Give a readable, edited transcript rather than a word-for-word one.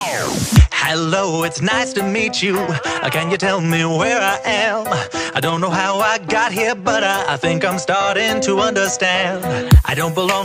Hello, it's nice to meet you. Can you tell me where I am? I don't know how I got here, but I think I'm starting to understand. I don't belong